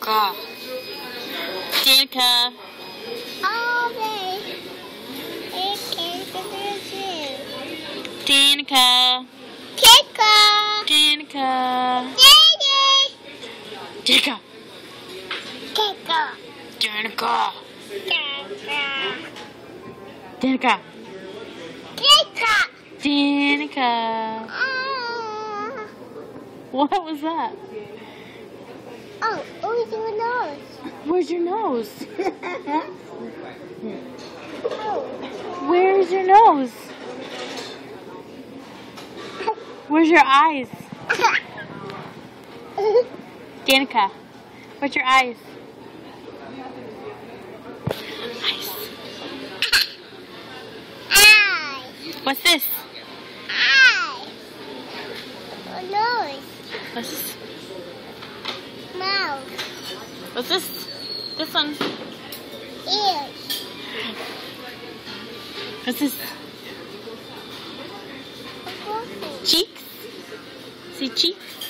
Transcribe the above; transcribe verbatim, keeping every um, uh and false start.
Danika. Danika. Oh, babe. It came to the Danika. Danika. Danika. Daddy. Danika. Danika. Danika. Danika. Danika. Danika. Danika. Oh. What was that? Oh, where's your nose? Where's your nose? Oh. Where's your nose? Where's your eyes? Danika, what's your eyes? Eyes. Eye. What's this? Eye. Oh, nose. What's this? Mouth. What's this? This one. Ears. What's this? Cheeks? See cheeks?